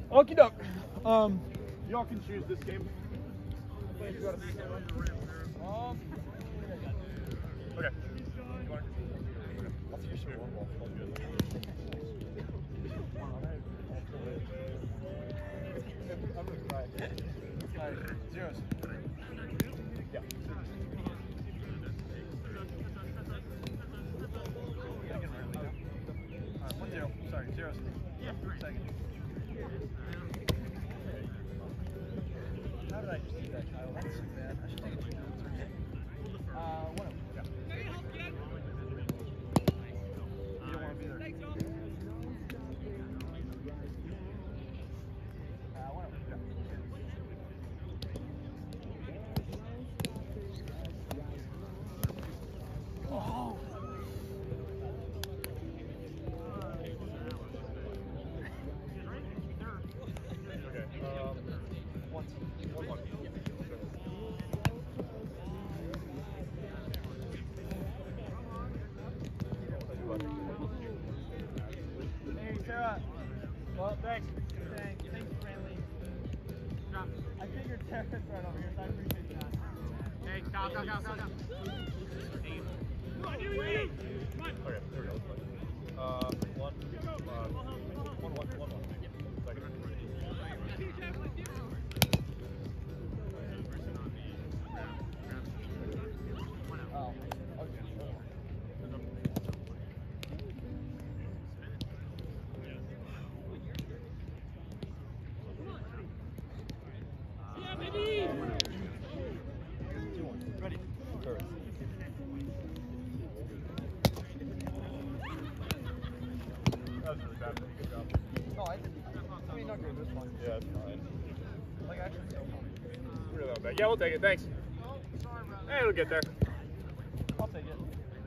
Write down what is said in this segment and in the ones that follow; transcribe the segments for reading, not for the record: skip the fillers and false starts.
Okie doke. Y'all can choose this game. Okay. I'll see you show one ball. I'm gonna cry. Zeros. Yeah. Alright, 1-0. Sorry, zeros. Yeah. Second. How did I just do that, Kyle? That's so bad. I should take a few notes. 1-0. Yeah. You don't want to be there. 1-0. Yeah. Oh! Okay, 1-1. Hey, Sarah. Well, thanks. Thanks, friendly. I figured Sarah's right over here, so I appreciate that. Hey, go. Hey. Come on, you. Okay, here we go. 1. 1-1. Second. Oh, okay. Yeah, baby! 2-1. Ready? Service. That was really bad. Good job. No, I mean, not good this one. Yeah, it's fine. Like, actually, so fun. Really not bad. Yeah, we'll take it. Thanks. Oh, sorry, brother. Hey, it'll get there. I'll take it.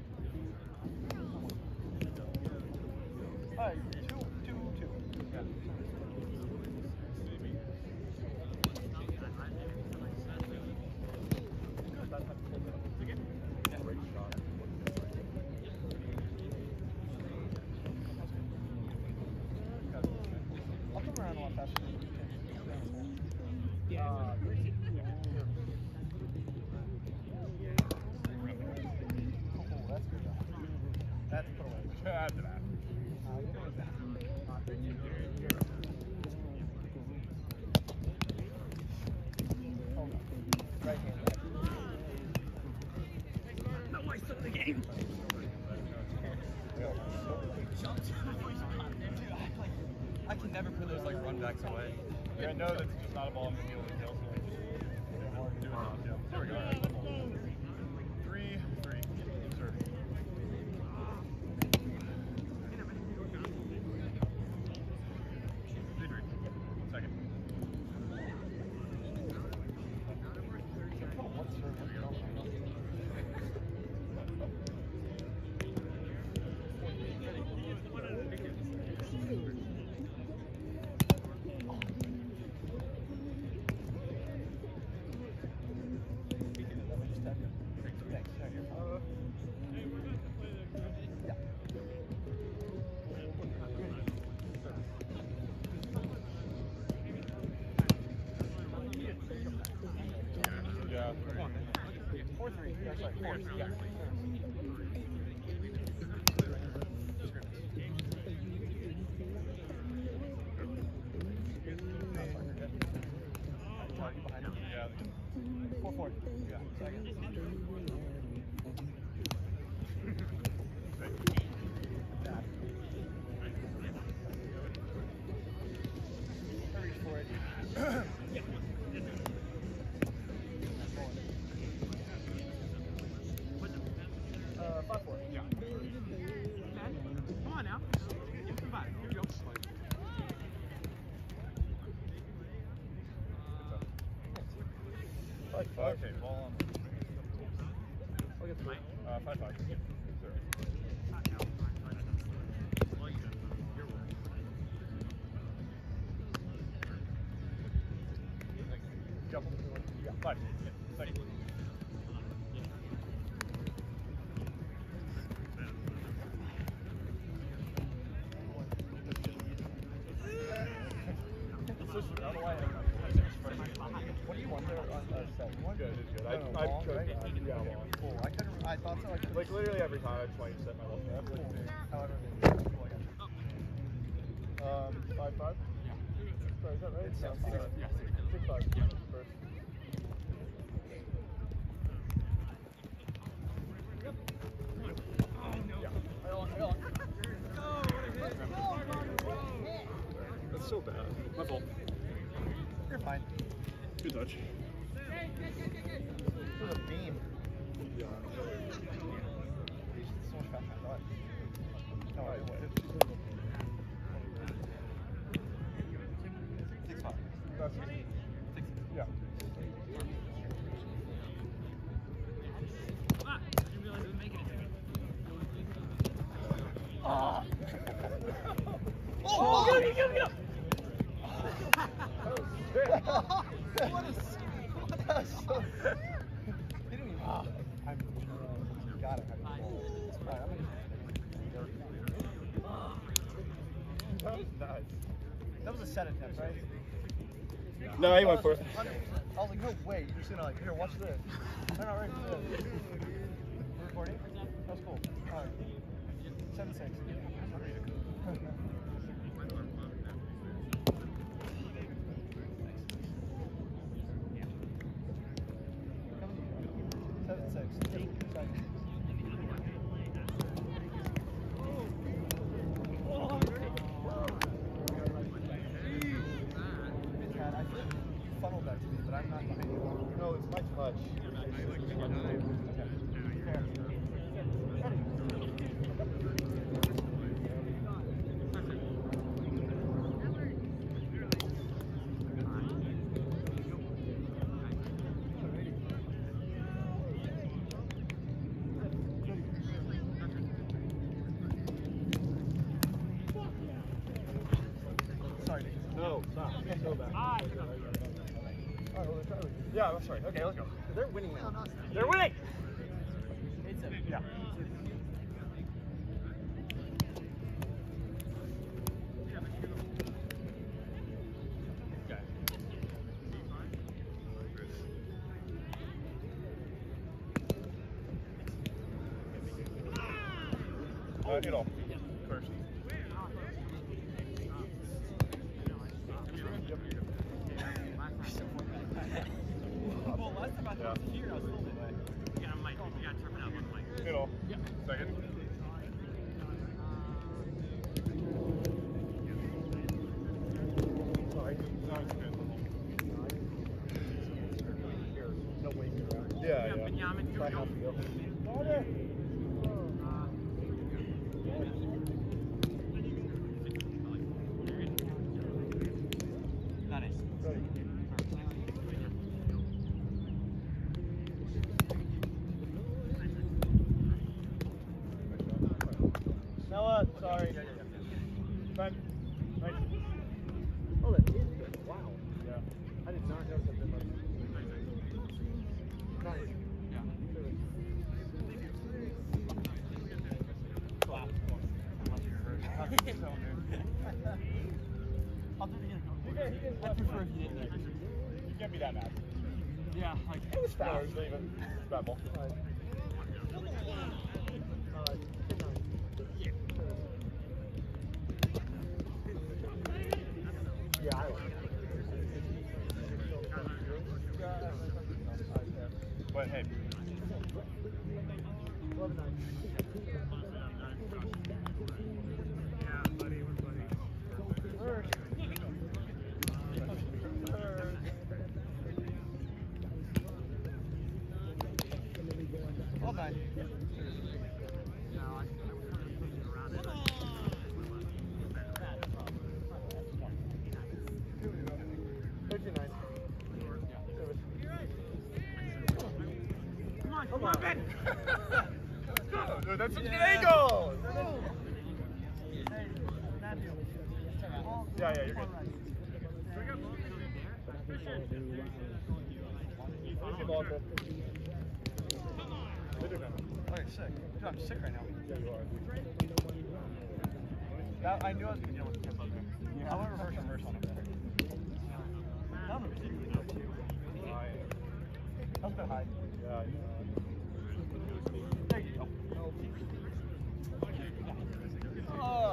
All right, 2-2. Yeah. Great shot. I'll come around a lot faster. That's put away. That's an ass. Right hand. No waste of the game. I can never put those like run backs away. Yeah, I know that's just not a ball I'm going to be able to kill, so like, do it now. Yeah. There we go. All right. 3-3. Sir. Second. Yeah. 4-3. Yeah, sorry. 4. Yeah. Yeah. 4-4. Yeah. Second. I reached for it. 5-4. Yeah. Come on now. Give it 5. Here we go. 5-5. Okay, ball on. I'll get 3. 5-5. Zero. Couple. Yeah, 5. Yeah. Second. It's just, I don't know why I have what do you want there on set? Good, it's good. I've chosen right? Yeah, long. Cool. I thought so. Like literally every time I just want you to set my whole set. Cool. However, cool, I got you. 5-5? Yeah. Sorry, is that right? It's 6-5. Yeah. First. That's so bad. My fault. You're fine. Good touch. It was a beam. Yeah. So much faster than I thought. No, it was. 6-5. That's 6. Yeah. I didn't realize it was making it. Oh! Get him! What is so he didn't even I'm gotta have it. It's fine. That was nice. That was a set attempt, right? No, he went for it. I was like, no way. You're just gonna like, here, watch this. I'm not ready for this. We're recording? That was cool. Alright. 7-6. Funneled that to me, but I'm not behind you. No, it's my touch. Sorry. No, stop. Go back. Yeah, I'm sorry. Okay, let's go. They're winning now. They're winning! 8-7. Yeah. Hit off. First. Well, last time I thought it was here, I was holding it. Yeah, Mike, we got to turn it out one way. Hit off. Yeah. Second. Sorry. No, it's good. No way. Yeah, yeah. Benjamin, here we go. Order. Nice. Ready. Noah, sorry. Fine. Nice. Oh, that is good. Wow. Yeah. I did not know that much. Nice. Yeah. Wow. I'll do it again. I prefer if you didn't. You can't be that mad. Yeah, like It was fast. It's bad ball. Yeah, I like it. But hey. 11-9. yeah, buddy, we're buddy. Well done. No, I was pushing around it. 39. Come on, Ben! Dude, that's such an angle! Yeah, you're good. Easy ball, Chris. Oh, you're sick. Dude, I'm sick right now. Yeah, you are. I knew I was going to deal with the tip on there. I went reverse on him there. There you go. Oh.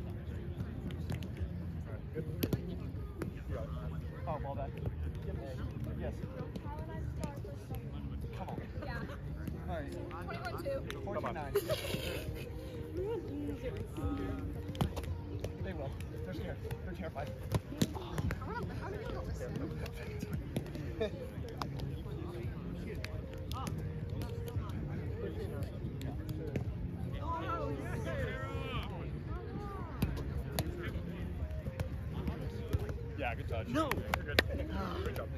Good. Oh, ball back. Yes. Come on. Yeah. All right. 21-2. 14-9. They will. They're scared. They're terrified. How do you not listen? Yeah, good touch. No. You're good. Good job.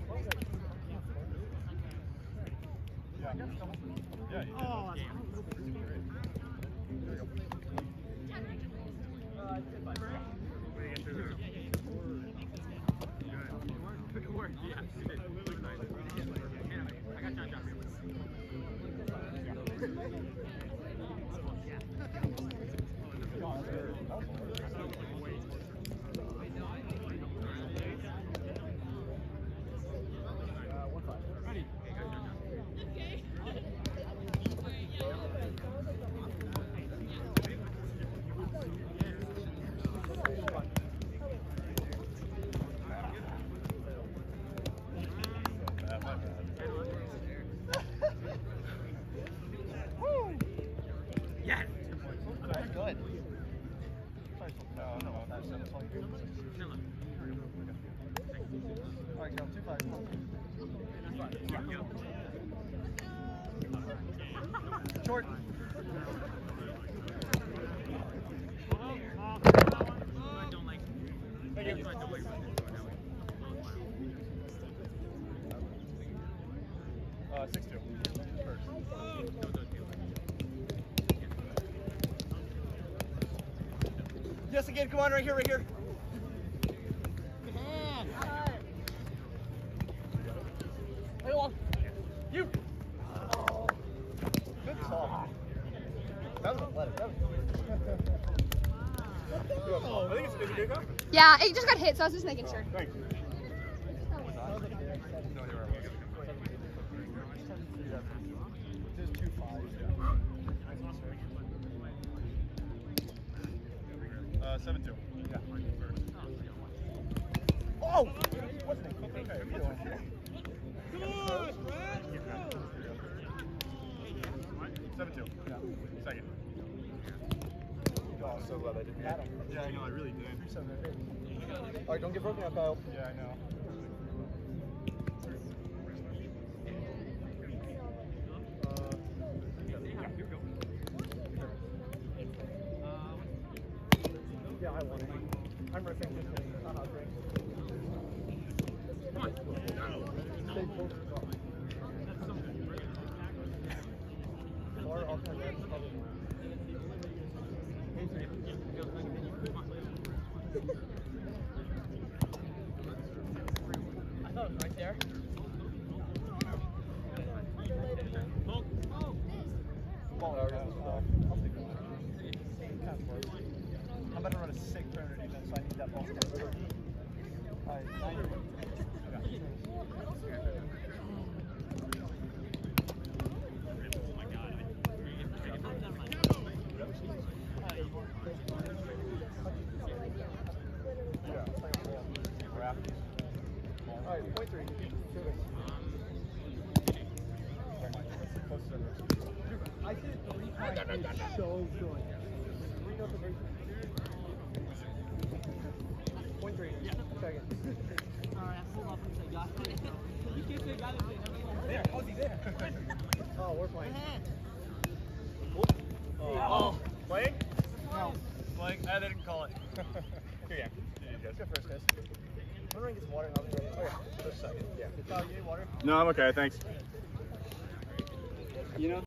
Yeah. Yeah. Oh, that's there you go. Good work. Yeah. I got John Johnson. Yes. That's good. No, that's all you do. All right, go. 2-5. Short. Thank you. 6-2. First. Yes, again. Come on, right here, right here. Hey, on. You. Oh. Good call. That was athletic. That was I think it's a good call. Yeah, it just got hit, so I was just making sure. Thanks. Just 2-5. 7-2. Yeah. Oh! Wasn't it? Okay. Good, Brad. 7-2. Yeah. Second. Oh, I'm so glad I didn't get him. Yeah, I know. I really did. 3-7. All right, don't get broken up, Kyle. Yeah, I know. Yeah, I won. I'm riffing just kidding. I'm not great. I thought it was right there. I'm about to run a sick perimeter defense, so I need that ball. All right, 9. All right, point 3. I did it 3 times. It's so good. Point 3. Second. Alright, hold up and say got it. You can't say got it. There, how's he there? Oh, we're playing. Oh. Playing? No. Playing? I didn't call it. Here, yeah. Go first, guys. I'm gonna get some water. I'll be ready. Oh, yeah. Just a second. Yeah. You need water? No, I'm okay. Thanks. You know?